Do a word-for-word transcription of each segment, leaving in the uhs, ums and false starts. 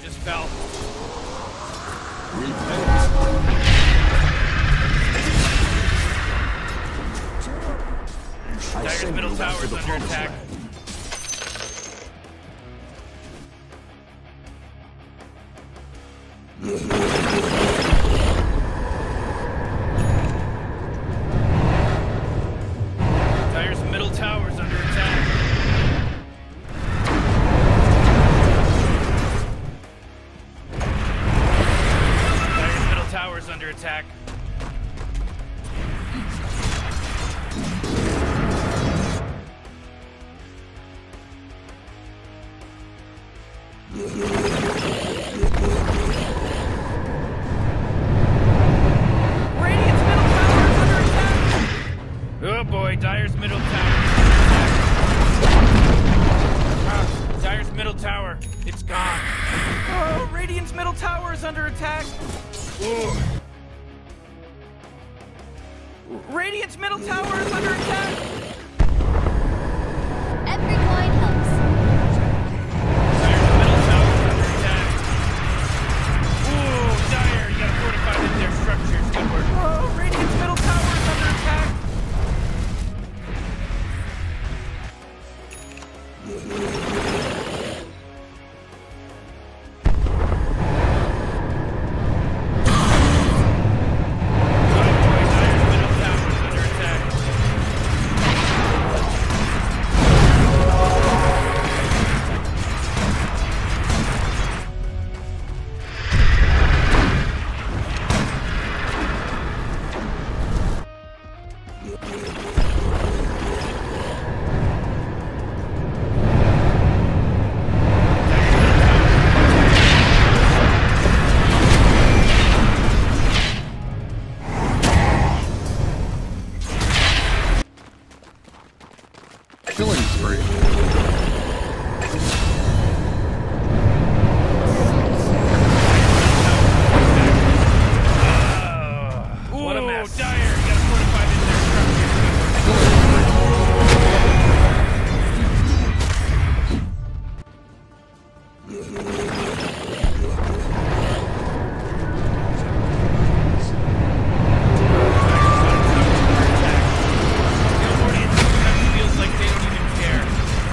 just fell. Dire's middle tower is under attack. Dire's middle tower is under attack. Dire's middle tower is under attack. Oh boy, Dire's middle tower. Ah, Dire's middle tower. It's gone. Oh, Radiant's middle tower is under attack. Ooh. Radiant's middle tower is under attack. Every coin helps. Dire's middle tower is under attack. Ooh, Dire, you gotta fortify them their structures. Good work. Oh, Radiant's middle tower is under attack. Killing spree. What a mess. Dire, you gotta fortify this their structure. Feels like they don't even care.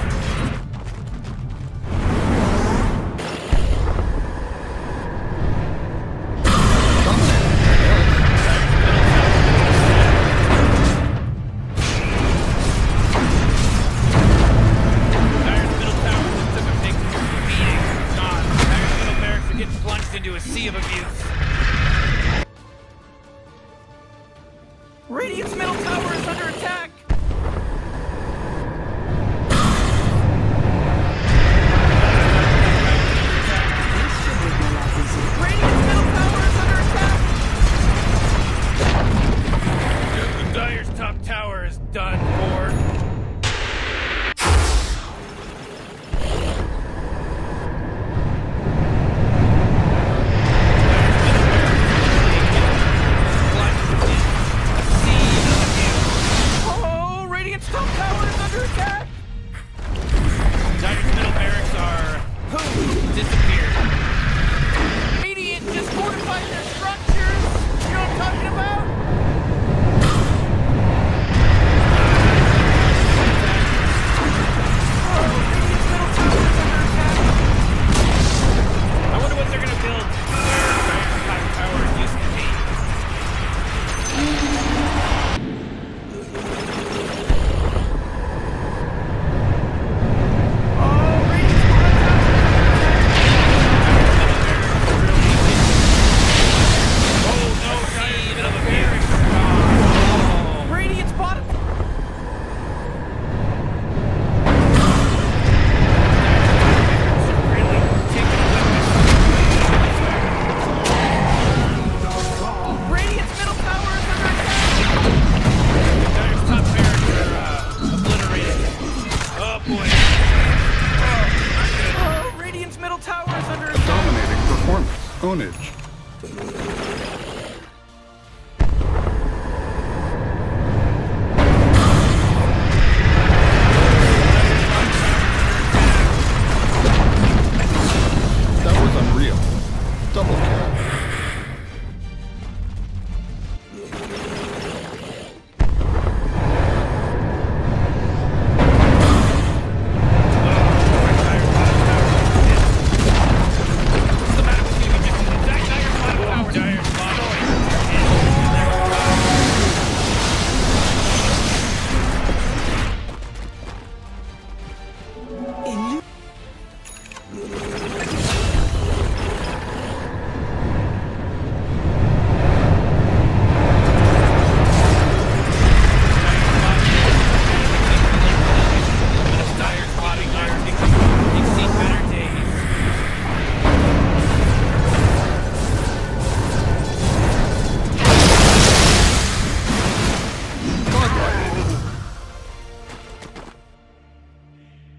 Dire's middle tower just took a big beating. Gone. Dire's middle barracks are getting plunged into a sea of abuse. Radiant's middle tower is under attack. Radiant's middle tower is under attack. Dire's top tower is done for. Oh, Radiant's top tower is under attack. Dire's middle barracks are poof, disappeared. Radiant just fortified their structures. You know what I'm talking about? Oh, Radiant's middle tower is under attack. I wonder what they're gonna build where Dire's top tower used to be. Oh, Radiant's middle tower is under attack. Oh no, Dire's middle barracks. Oh. Radiant's bottom. Really taking a Radiant's middle tower is under attack. Dire's top barracks are uh, obliterated. Oh boy. Oh, oh, Radiant's middle tower is under attack. Dominating performance. Ownage. That was unreal.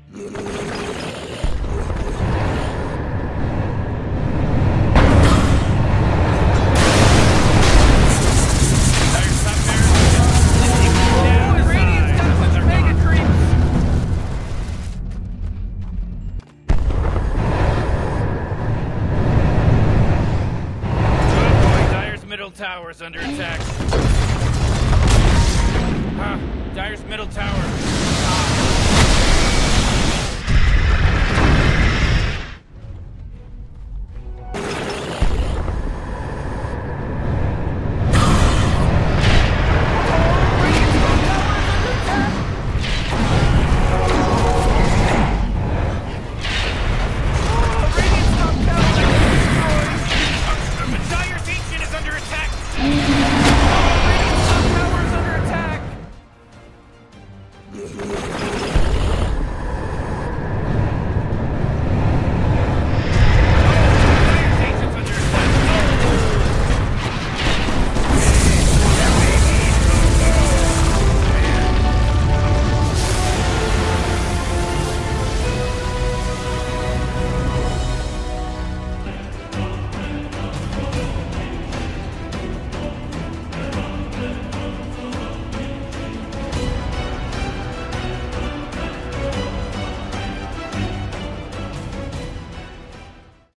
Tower's under attack. Huh, Dire's middle tower.